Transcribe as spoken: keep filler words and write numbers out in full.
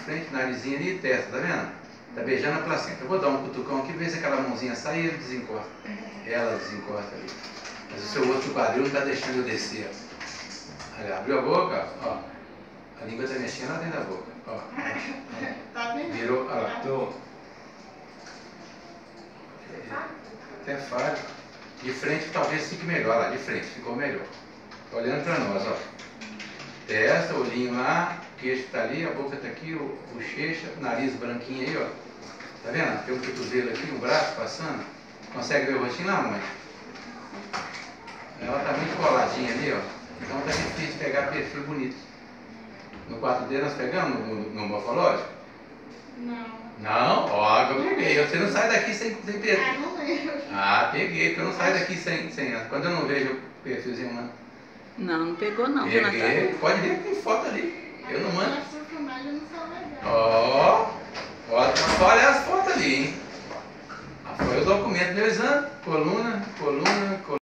frente, narizinho ali e testa, tá vendo? Tá beijando a placenta. Eu vou dar um cutucão aqui, ver se aquela mãozinha sai e ele desencosta. Ela desencosta ali. Mas o seu outro quadril não tá deixando eu descer, ó. Olha, abriu a boca, ó. A língua tá mexendo lá dentro da boca, ó. Tá vendo? Virou, ó lá. Tô. Até falho. De frente talvez fique melhor, lá de frente, ficou melhor. Olhando pra nós, ó. Testa, olhinho lá, o queixo tá ali, a boca tá aqui, o bochecha, nariz branquinho aí, ó. Tá vendo? Tem um cotovelo aqui, um braço passando. Consegue ver o rostinho lá, mãe? Ela tá muito coladinha ali, ó. Então tá difícil pegar perfil bonito. No quatro D nós pegamos no, no morfológico? Não. Não? Ó, eu peguei. Você não sai daqui sem, sem perfil. Ah, não lembro. Ah, peguei, porque eu não saio daqui sem, sem. Quando eu não vejo o perfilzinho, não. Não, não pegou não, viu, Peguei, Natália? pode ver que tem foto ali. Eu não mando. As filmagens não são legais. Ó, ó, olha as fotos ali, hein? Foi o documento do meu exame. Coluna, coluna, coluna.